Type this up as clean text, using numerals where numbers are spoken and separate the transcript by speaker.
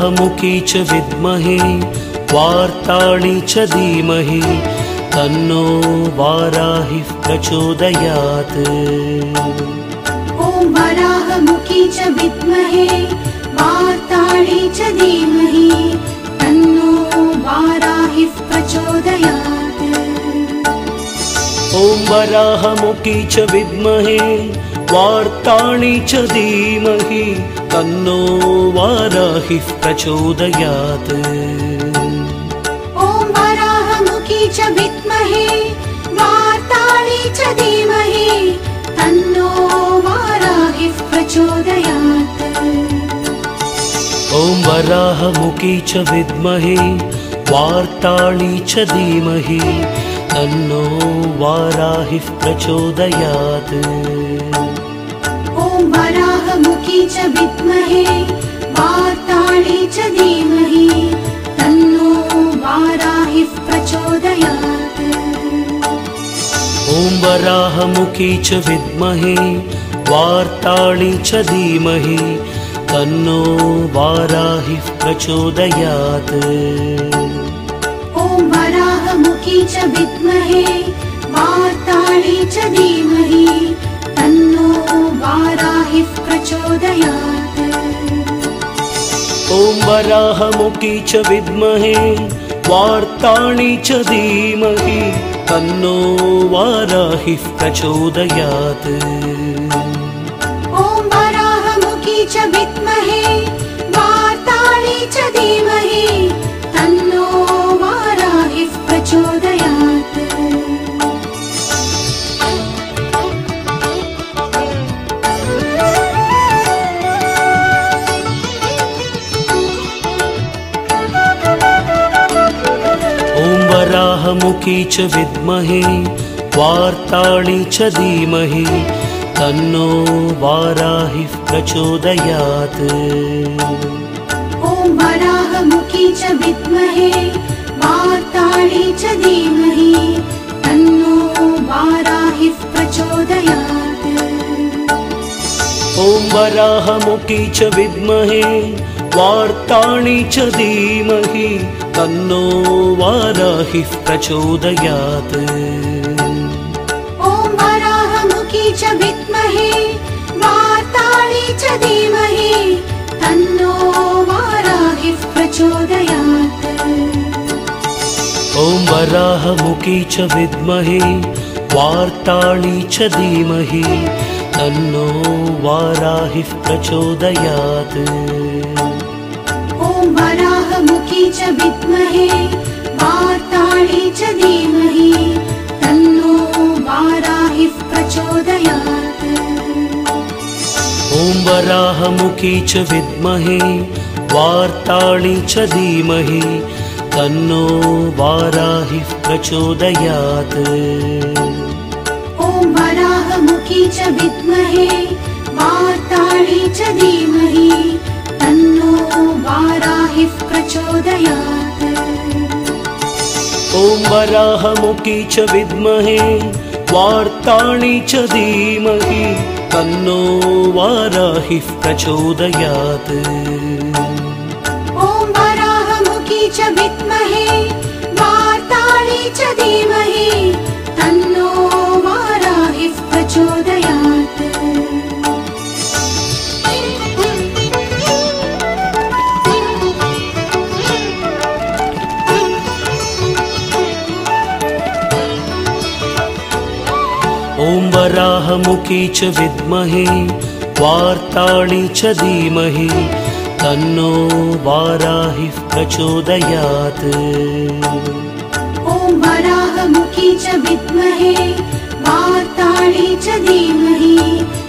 Speaker 1: वराहमुखी च विद्महे वार्ताळी च धीमहि तन्नो वाराहिः प्रचोदयात्।
Speaker 2: ॐ वराहमुखी च विद्महे वार्ताळी च धीमहि तन्नो वाराहिः प्रचोदयात्।
Speaker 1: ॐ वराहमुखी च विद्महे वार्ताळी च धीमहि तन्नो वाराहिः प्रचोदयात्।
Speaker 2: ॐ वराहमुखी च विद्महे वार्ताळी च धीमहि तन्नो वाराहिः प्रचोदयात्।
Speaker 1: ॐ वराहमुखी च विद्महे वार्ताळी च धीमहि तन्नो वाराहिः प्रचोदयात्।
Speaker 2: ॐ वराहमुखी च विद्महे वार्ताळी च धीमहि तन्नो वाराहिः प्रचोदयात्।
Speaker 1: ॐ वराहमुखी च विद्महे वार्ताळी च धीमहि तन्नो वाराहिः प्रचोदयात्।
Speaker 2: ॐ वराहमुखी च विद्महे वार्ताळी च धीमहि तन्नो वाराहिः प्रचोदयात्।
Speaker 1: ॐ वराहमुखी च विद्महे वार्ताळी च धीमहि तन्नो वाराहिः प्रचोदयात्।
Speaker 2: ॐ वराहमुखी च विद्महे वार्ताळी च धीमहि तन्नो वाराहिः प्रचोदयात्।
Speaker 1: ॐ वराहमुखी च विद्महे वार्ताळी च धीमहि तन्नो वाराहिः प्रचोदयात्।
Speaker 2: ॐ वराहमुखी च विद्महे वार्ताळी च धीमहि तन्नो वाराहिः प्रचोदयात्।
Speaker 1: ॐ वराहमुखी च विद्महे वार्ताळी च धीमहि तन्नो वाराहिः प्रचोदयात्।
Speaker 2: ॐ वराहमुखी च विद्महे वार्ताळी च धीमहि तन्नो वाराहिः प्रचोदयात्।
Speaker 1: ॐ वराहमुखी च विद्महे वार्ताळी च धीमहि तन्नो वाराहिः प्रचोदयात्।
Speaker 2: ॐ वराहमुखी च विद्महे वार्ताळी च धीमहि तन्नो वाराहिः प्रचोदयात्।
Speaker 1: ॐ वराहमुखी च विद्महे वार्ताळी च धीमहि तन्नो वाराहिः प्रचोदयात्।
Speaker 2: ॐ वराहमुखी च विद्महे वार्ताळी च धीमहि तन्नो वाराहिः प्रचोदयात्।
Speaker 1: ॐ वराहमुखी च विद्महे वार्ताळी च धीमहि तन्नो वाराहिः प्रचोदयात्।
Speaker 2: ॐ वराहमुखी च विद्महे वार्ताळी च धीमहि तन्नो वाराहिः प्रचोदयात्।
Speaker 1: ॐ वराहमुखी च विद्महे वार्ताळी च धीमहि तन्नो वाराहिः प्रचोदयात्।
Speaker 2: ॐ वराहमुखी च विद्महे वार्ताळी च धीमहि